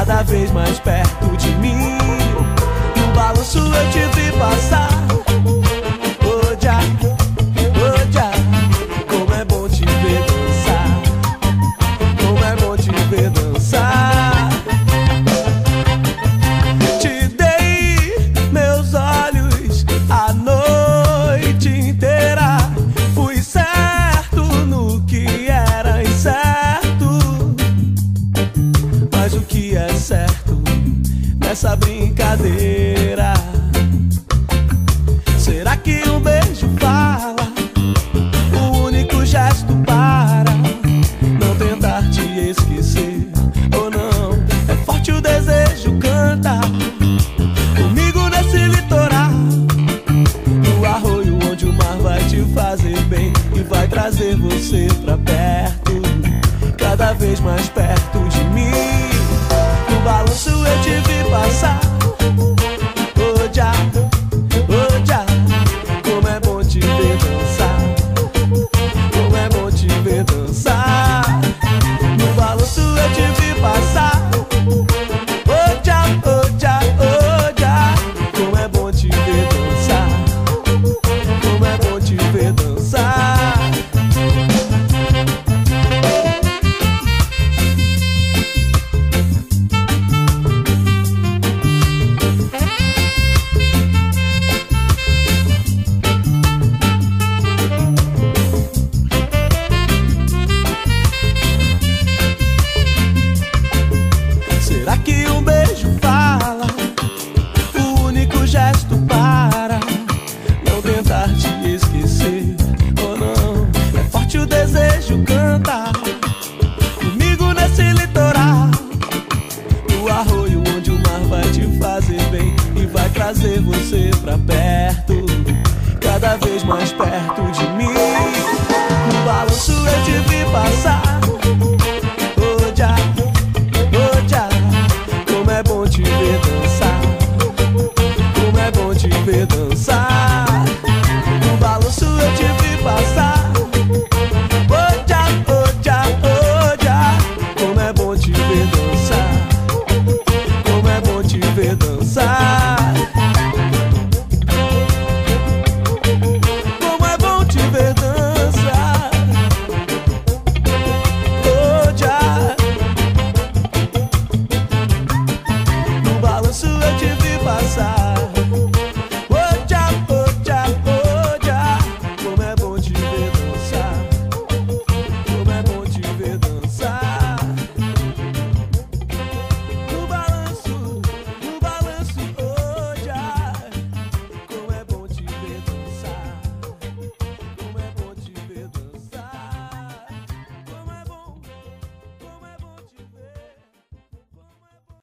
cada vez mais perto de mim. No balanço eu te vi passar. Oh, já, como é bom te ver dançar. Como é bom te ver dançar. Te dei meus olhos a noite inteira. Fui certo no que era incerto. Mas o que é certo nessa brincadeira? Será que um beijo fala? O único gesto para não tentar te esquecer. Ou não, é forte o desejo, canta comigo nesse litoral, no arroio onde o mar vai te fazer bem e vai trazer você pra perto, cada vez mais perto de mim. No balanço eu te vi passar. Oh, já, como é bom te ver dançar. Como é bom te ver dançar. No balanço eu te vi passar. Oh, já, como é bom te ver dançar. Como é bom te ver dançar. Será que um beijo fala? O único gesto para não tentar te esquecer. Ou não, é forte o desejo, canta comigo nesse litoral, no arroio onde o mar vai te fazer bem e vai trazer você pra perto, cada vez mais perto de mim. No balanço eu te vi passar.